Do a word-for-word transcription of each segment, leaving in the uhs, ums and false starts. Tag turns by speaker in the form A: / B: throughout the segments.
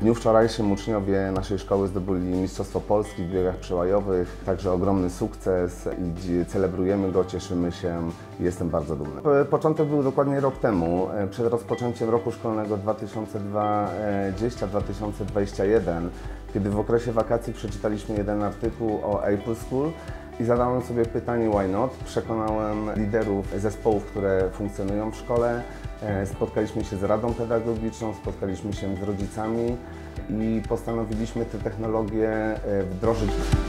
A: dniu wczorajszym uczniowie naszej szkoły zdobyli Mistrzostwo Polski w biegach przełajowych, także ogromny sukces i celebrujemy go, cieszymy się i jestem bardzo dumny. Początek był dokładnie rok temu, przed rozpoczęciem roku szkolnego dwa tysiące dwudziestego dwa tysiące dwudziestego pierwszego, kiedy w okresie wakacji przeczytaliśmy jeden artykuł o Apple School i zadałem sobie pytanie why not. Przekonałem liderów zespołów, które funkcjonują w szkole, spotkaliśmy się z Radą Pedagogiczną, spotkaliśmy się z rodzicami i postanowiliśmy te technologie wdrożyć.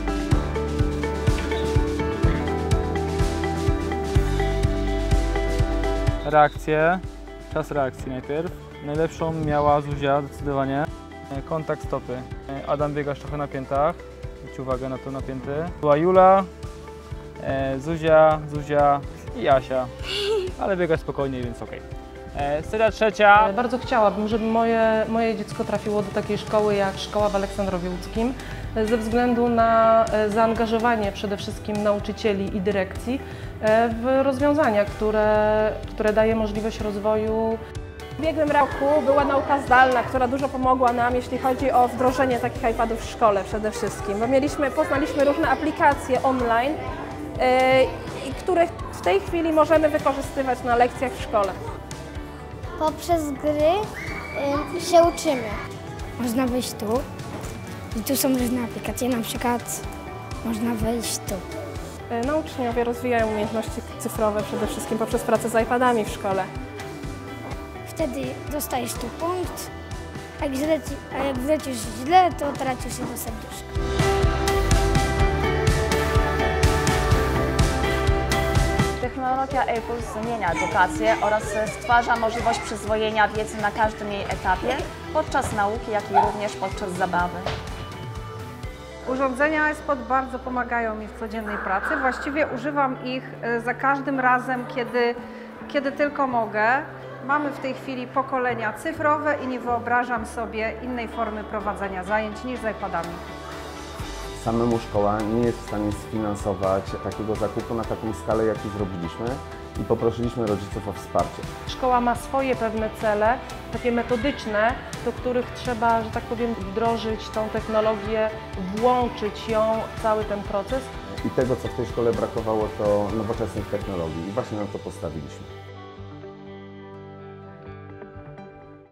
B: Reakcje, czas reakcji najpierw. Najlepszą miała Zuzia zdecydowanie. Kontakt stopy. Adam biega trochę na piętach. Zwróć uwagę na to napięty. Była Jula, Zuzia, Zuzia i Asia. Ale biega spokojniej, więc okej. Okay. Seria trzecia.
C: Bardzo chciałabym, żeby moje, moje dziecko trafiło do takiej szkoły jak szkoła w Aleksandrowie Łódzkim, ze względu na zaangażowanie przede wszystkim nauczycieli i dyrekcji w rozwiązania, które, które daje możliwość rozwoju.
D: W ubiegłym roku była nauka zdalna, która dużo pomogła nam, jeśli chodzi o wdrożenie takich iPadów w szkole przede wszystkim, bo mieliśmy, poznaliśmy różne aplikacje online, yy, które w tej chwili możemy wykorzystywać na lekcjach w szkole.
E: Poprzez gry y, się uczymy. Można wejść tu i tu są różne aplikacje, na przykład można wejść tu.
D: Yy, no, uczniowie rozwijają umiejętności cyfrowe przede wszystkim poprzez pracę z iPadami w szkole.
E: Wtedy dostajesz tu punkt, a jak, zleci, a jak wlecisz źle, to tracisz jedno serduszko.
F: Technologia Apple zmienia edukację oraz stwarza możliwość przyswojenia wiedzy na każdym jej etapie, podczas nauki, jak i również podczas zabawy.
G: Urządzenia iPod bardzo pomagają mi w codziennej pracy. Właściwie używam ich za każdym razem, kiedy, kiedy tylko mogę. Mamy w tej chwili pokolenia cyfrowe i nie wyobrażam sobie innej formy prowadzenia zajęć niż z iPadami.
A: Samemu szkoła nie jest w stanie sfinansować takiego zakupu na taką skalę, jaki zrobiliśmy i poprosiliśmy rodziców o wsparcie.
C: Szkoła ma swoje pewne cele, takie metodyczne, do których trzeba, że tak powiem, wdrożyć tą technologię, włączyć ją w cały ten proces.
A: I tego, co w tej szkole brakowało, to nowoczesnych technologii i właśnie na to postawiliśmy.